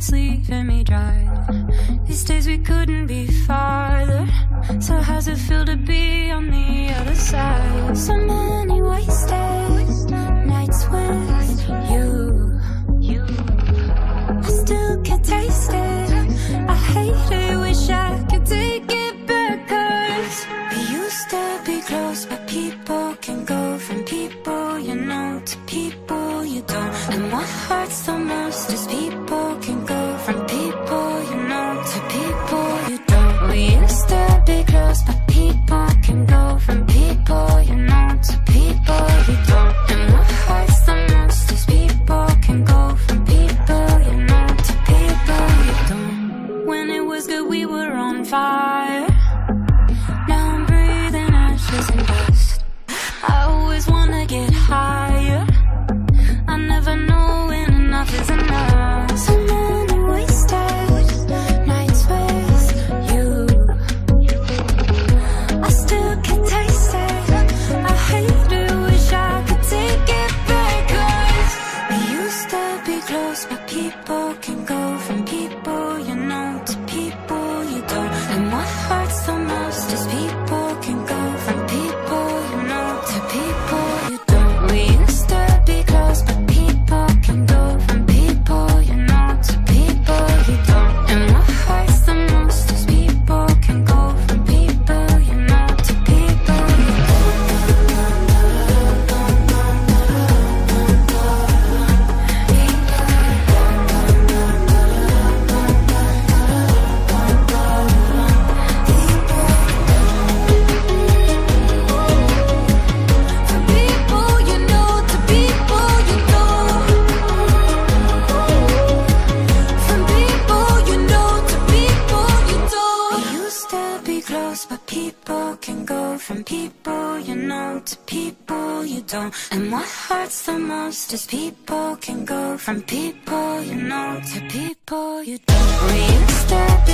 nights leaving me dry. These days we couldn't be farther. So how's it feel to be on the other side? So many wasted nights with you. I still can taste it. I hate it, wish I could take it back. 'Cause we used to be close, but people can go from people you know to people you don't. And what hurts the most is people can go from people you know to people you don't. We used to be close, but people can go from people you know to people you don't. And what hurts the most is people can go from people you know to people you don't. When it was good we were on fire. Now I'm breathing ashes and dust. I always wanna get higher. I never know when enough is enough. So many wasted nights with you. I still can taste it. I hate it, wish I could take it back. 'Cause we used to be close, but people can go from people you know to people you don't. And what hurts the most is people can go from people you know to people you don't. We used to be close, but people can go from people you know to people you don't. And what hurts the most is people can go from people you know to people you but people can go from people you know to people you don't. And what hurts the most is people can go from people you know to people you don't. We used to be